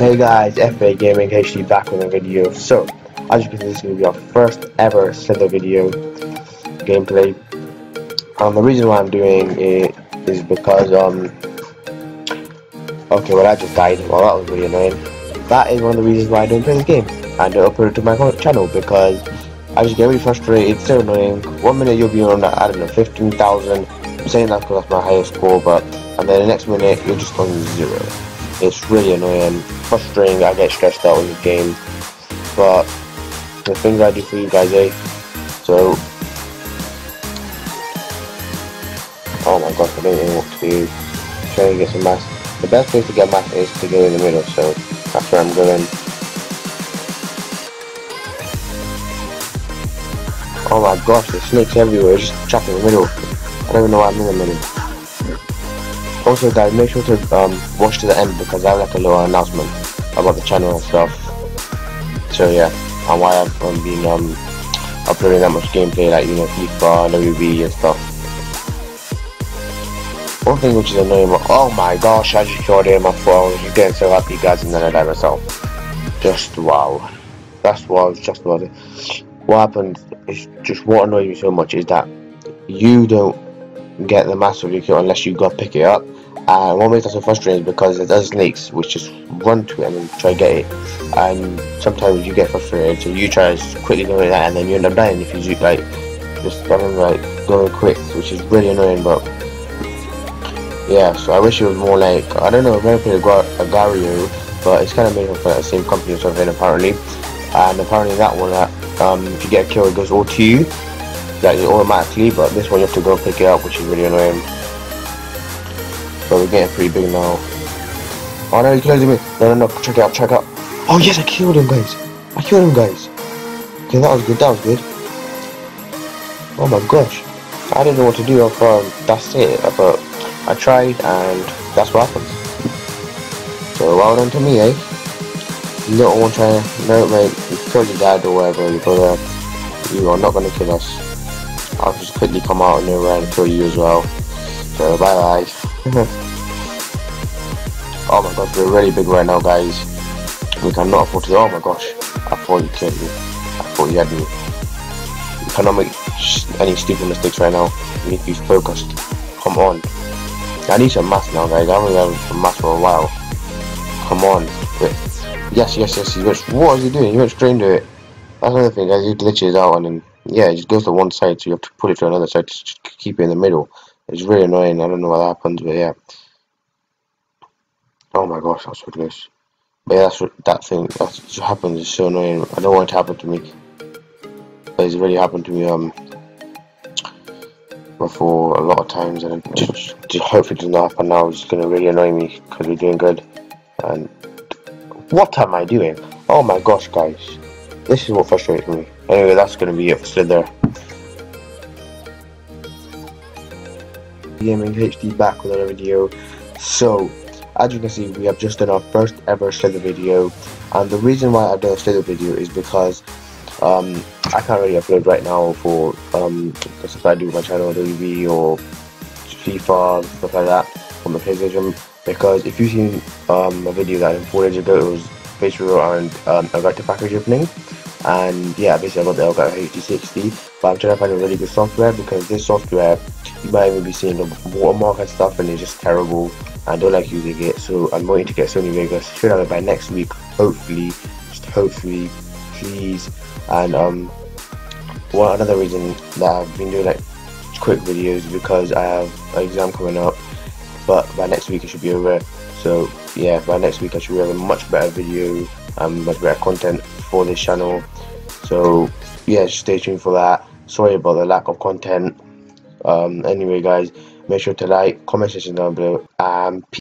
Hey guys, FA Gaming HD back with a video. So, as you can see, this is going to be our first ever Slither video gameplay. The reason why I'm doing it is because, okay, well I just died. Well, that was really annoying. That is one of the reasons why I don't play this game. And don't upload it to my channel because I just get really frustrated. It's so annoying. 1 minute you'll be on, I don't know, 15,000. I'm saying that because that's my highest score, and then the next minute you're just on 0. It's really annoying, frustrating. I get stressed out in the game, but the things I do for you guys, So, oh my gosh, I don't know what to do. Trying to get some mass. The best place to get mass is to go in the middle, so that's where I'm going. Oh my gosh, there's snakes everywhere, just trapped in the middle. I don't even know why I'm in the middle. Also guys, make sure to watch to the end because I have like a little announcement about the channel and stuff. So yeah, and why I've been uploading that much gameplay, like, you know, FIFA, WB and stuff. One thing which is annoying, oh my gosh, I just killed him, I thought I was just getting so happy guys, and then I died myself. Just wow. That's what I was just about it. What happened is, just what annoys me so much is that you don't get the mass of your kill unless you go pick it up. And what makes that so frustrating is because there's other snakes which just run to it and try to get it, and sometimes you get frustrated, so you try to quickly go with that and then you end up dying if you do, like, just going quick, which is really annoying. But yeah, so I wish it was more like, I don't know, I've never played Agar.io, but it's kind of made up by the same company or something apparently. And apparently that one, if you get a kill it goes all to you, like automatically, but this one you have to go pick it up, which is really annoying. But we're getting pretty big now. Oh no, he killed me. No, check it out. Oh yes, I killed him guys. Okay, that was good. Oh my gosh, I didn't know what to do. That's it, but I tried and that's what happens. So well done to me, Little one trying, no mate, you killed your dad or whatever, your brother. You are not going to kill us. I'll just quickly come out of nowhere and kill you as well. So bye bye. Oh my gosh, we're really big right now guys. We cannot afford to. Oh my gosh, I thought you killed me. I thought you had me. We cannot make any stupid mistakes right now. We need to be focused. Come on. I need some mass now guys. I haven't had some mass for a while. Come on. Wait. Yes. What is he doing? He went straight into it. That's another thing guys. He glitches out and then, yeah, it just goes to one side, so you have to put it to another side to keep it in the middle. It's really annoying. I don't know what happens, but yeah. Oh my gosh, that's so close. But yeah, that just happens. It's so annoying. I don't want it to happen to me, but it's really happened to me before a lot of times, and just hopefully it doesn't happen now. It's gonna really annoy me because we're doing good. And what am I doing? Oh my gosh, guys, this is what frustrates me. Anyway, that's gonna be it for Slither Gaming HD back with another video. So, as you can see, we have just done our first ever Slither video, and the reason why I've done a Slither video is because I can't really upload right now for the stuff I do with my channel, WB or FIFA, stuff like that on the PlayStation. Because if you've seen a video that 4 days ago, it was basically around Elgato package opening, and yeah, basically I got the Elgato HD60. But I'm trying to find a really good software because this software, you might even be seeing the watermark and stuff, and it's just terrible. I don't like using it, so I'm waiting to get Sony Vegas. Should have it by next week, hopefully, just hopefully, please. And another reason that I've been doing like quick videos because I have an exam coming up, but by next week it should be over. So yeah, by next week I should have a much better video and much better content for this channel. So yeah, just stay tuned for that. Sorry about the lack of content. Anyway guys, make sure to like, comment section down below, and peace.